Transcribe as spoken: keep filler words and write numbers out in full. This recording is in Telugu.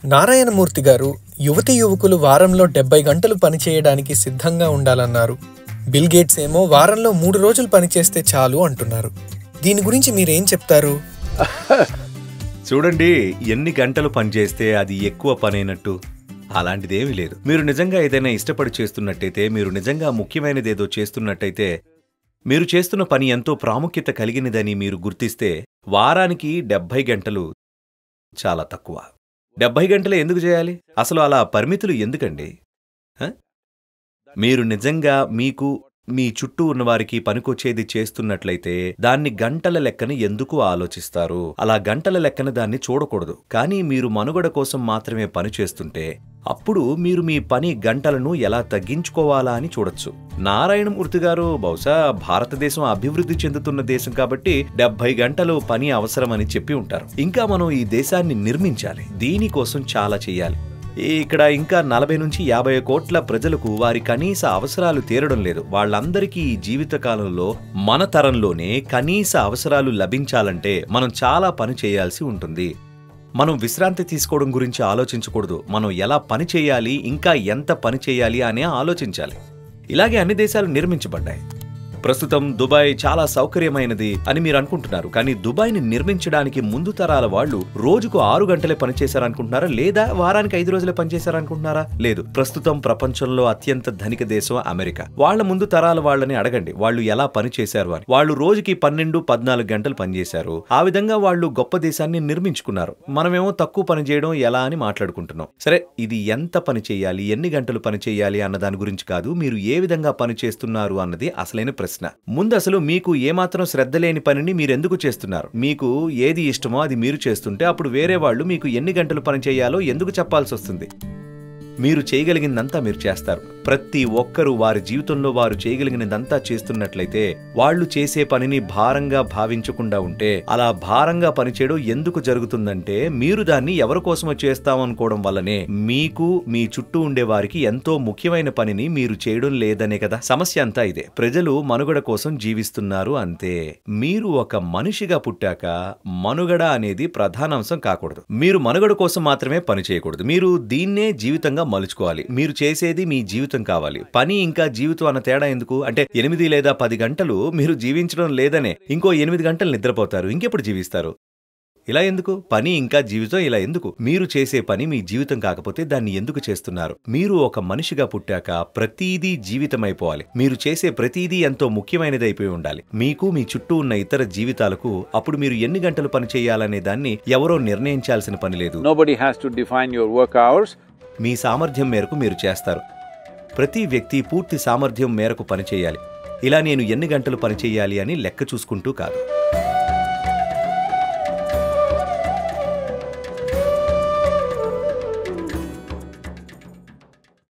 నారాయణమూర్తి గారు యువతీ యువకులు వారంలో డెబ్బై గంటలు పనిచేయడానికి సిద్ధంగా ఉండాలన్నారు. బిల్ గేట్స్ ఏమో వారంలో మూడు రోజులు పనిచేస్తే చాలు అంటున్నారు. దీని గురించి మీరేం చెప్తారు? చూడండి, ఎన్ని గంటలు పనిచేస్తే అది ఎక్కువ పనైనట్టు అలాంటిదేమీ లేదు. మీరు నిజంగా ఏదైనా ఇష్టపడి చేస్తున్నట్టయితే, మీరు నిజంగా ముఖ్యమైనదేదో చేస్తున్నట్టయితే, మీరు చేస్తున్న పని ఎంతో ప్రాముఖ్యత కలిగినదని మీరు గుర్తిస్తే వారానికి డెబ్బై గంటలు చాలా తక్కువ. డెబ్బై గంటలు ఎందుకు చేయాలి? అసలు అలా పరిమితులు ఎందుకండి? మీరు నిజంగా మీకు మీ చుట్టూ ఉన్నవారికి పనికొచ్చేది చేస్తున్నట్లయితే దాన్ని గంటల లెక్కన ఎందుకు ఆలోచిస్తారు? అలా గంటల లెక్కన దాన్ని చూడకూడదు. కానీ మీరు మనుగడ కోసం మాత్రమే పని చేస్తుంటే అప్పుడు మీరు మీ పని గంటలను ఎలా తగ్గించుకోవాలా అని చూడొచ్చు. నారాయణమూర్తి గారు బహుశా భారతదేశం అభివృద్ధి చెందుతున్న దేశం కాబట్టి డెబ్బై గంటలు పని అవసరమని చెప్పి ఉంటారు. ఇంకా మనం ఈ దేశాన్ని నిర్మించాలి, దీనికోసం చాలా చెయ్యాలి. ఇక్కడ ఇంకా నలభై నుంచి యాభై కోట్ల ప్రజలకు వారి కనీస అవసరాలు తీరడం లేదు. వాళ్ళందరికీ ఈ జీవితకాలంలో మన తరంలోనే కనీస అవసరాలు లభించాలంటే మనం చాలా పని చేయాల్సి ఉంటుంది. మనం విశ్రాంతి తీసుకోవడం గురించి ఆలోచించకూడదు. మనం ఎలా పని చేయాలి, ఇంకా ఎంత పని చేయాలి అనే ఆలోచించాలి. ఇలాగే అన్ని దేశాలు నిర్మించబడ్డాయి. ప్రస్తుతం దుబాయ్ చాలా సౌకర్యమైనది అని మీరు అనుకుంటున్నారు. కానీ దుబాయ్ని నిర్మించడానికి ముందు తరాల వాళ్ళు రోజుకు ఆరు గంటలే పనిచేశారనుకుంటున్నారా? లేదా వారానికి ఐదు రోజులే పనిచేశారనుకుంటున్నారా? లేదు. ప్రస్తుతం ప్రపంచంలో అత్యంత ధనిక దేశం అమెరికా. వాళ్ల ముందు తరాల వాళ్ళని అడగండి, వాళ్ళు ఎలా పనిచేశారు అని. వాళ్ళు రోజుకి పన్నెండు పద్నాలుగు గంటలు పనిచేశారు. ఆ విధంగా వాళ్ళు గొప్ప దేశాన్ని నిర్మించుకున్నారు. మనమేమో తక్కువ పని చేయడం ఎలా అని మాట్లాడుకుంటున్నాం. సరే, ఇది ఎంత పని చేయాలి, ఎన్ని గంటలు పని చేయాలి అన్న దాని గురించి కాదు, మీరు ఏ విధంగా పని చేస్తున్నారు అన్నది అసలైన ప్రశ్న. ముందు అసలు మీకు ఏమాత్రం శ్రద్ధ లేని పనిని మీరెందుకు చేస్తున్నారు? మీకు ఏది ఇష్టమో అది మీరు చేస్తుంటే అప్పుడు వేరే వాళ్ళు మీకు ఎన్ని గంటలు పని చేయాలో ఎందుకు చెప్పాల్సి వస్తుంది? మీరు చేయగలిగిందంతా మీరు చేస్తారు. ప్రతి ఒక్కరూ వారి జీవితంలో వారు చేయగలిగినదంతా చేస్తున్నట్లయితే వాళ్ళు చేసే పనిని భారంగా భావించకుండా ఉంటే, అలా భారంగా పనిచేయడం ఎందుకు జరుగుతుందంటే మీరు దాన్ని ఎవరి కోసమో చేస్తామనుకోవడం వల్లనే. మీకు మీ చుట్టూ ఉండే వారికి ఎంతో ముఖ్యమైన పనిని మీరు చేయడం లేదనే కదా సమస్య అంతా. ఇదే ప్రజలు మనుగడ కోసం జీవిస్తున్నారు అంతే. మీరు ఒక మనిషిగా పుట్టాక మనుగడ అనేది ప్రధానాంశం కాకూడదు. మీరు మనుగడ కోసం మాత్రమే పని చేయకూడదు. మీరు దీన్నే జీవితంగా మలుచుకోవాలి. మీరు చేసేది మీ జీవితం కావాలి. పని ఇంకా జీవితం అన్న తేడా ఎందుకు? అంటే ఎనిమిది లేదా పది గంటలు మీరు జీవించడం లేదనే ఇంకో ఎనిమిది గంటలు నిద్రపోతారు. ఇంకెప్పుడు జీవిస్తారు? ఇలా ఎందుకు? పని ఇంకా జీవితం ఇలా ఎందుకు? మీరు చేసే పని మీ జీవితం కాకపోతే దాన్ని ఎందుకు చేస్తున్నారు? మీరు ఒక మనిషిగా పుట్టాక ప్రతీదీ జీవితం అయిపోవాలి. మీరు చేసే ప్రతీదీ ఎంతో ముఖ్యమైనది అయిపోయి ఉండాలి. మీకు మీ చుట్టూ ఉన్న ఇతర జీవితాలకు అప్పుడు మీరు ఎన్ని గంటలు పని చేయాలనే దాన్ని ఎవరో నిర్ణయించాల్సిన పని లేదు. Nobody has to define your work hours. మీ సామర్థ్యం మేరకు మీరు చేస్తారు. ప్రతి వ్యక్తి పూర్తి సామర్థ్యం మేరకు పనిచేయాలి. ఇలా నేను ఎన్ని గంటలు పనిచేయాలి అని లెక్క చూసుకుంటూ కాదు.